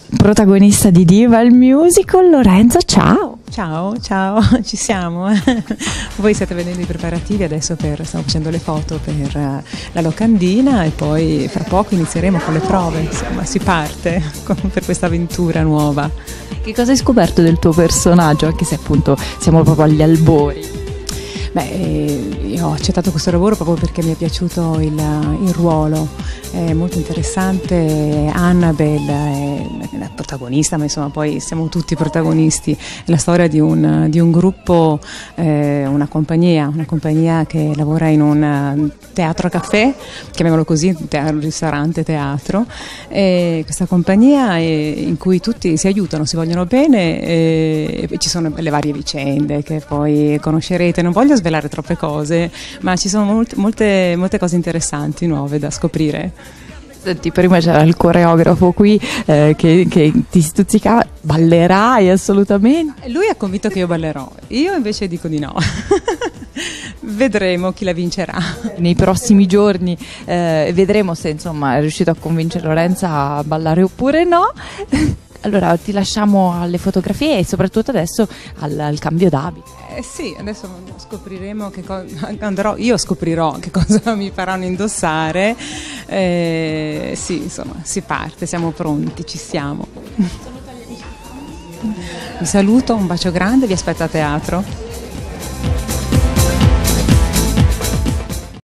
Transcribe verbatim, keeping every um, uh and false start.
protagonista di Diva il Musical, Lorenza, ciao! Ciao, ciao, ci siamo. Voi state vedendo i preparativi adesso per, stiamo facendo le foto per uh, la locandina e poi fra poco inizieremo con le prove, insomma si parte con, per questa avventura nuova. Che cosa hai scoperto del tuo personaggio, anche se appunto siamo proprio agli albori? Beh, io ho accettato questo lavoro proprio perché mi è piaciuto il, il ruolo, è molto interessante. Annabelle è la protagonista, ma insomma poi siamo tutti protagonisti. È la storia di un, di un gruppo, eh, una compagnia, una compagnia che lavora in un teatro caffè, chiamiamolo così, un ristorante teatro. E questa compagnia è, in cui tutti si aiutano, si vogliono bene e, e ci sono le varie vicende che poi conoscerete. Non voglio svelare troppe cose, ma ci sono molte, molte, molte cose interessanti, nuove da scoprire. Senti, prima c'era il coreografo qui eh, che, che ti stuzzicava, ballerai assolutamente? Lui ha convinto che io ballerò, io invece dico di no. Vedremo chi la vincerà. Nei prossimi giorni eh, vedremo se insomma è riuscito a convincere Lorenza a ballare oppure no. Allora ti lasciamo alle fotografie e soprattutto adesso al, al cambio d'abito. Eh sì, adesso scopriremo che cosa andrò, io scoprirò che cosa mi faranno indossare. Eh, sì, insomma, si parte, siamo pronti, ci siamo. Vi saluto, un bacio grande, vi aspetto a teatro.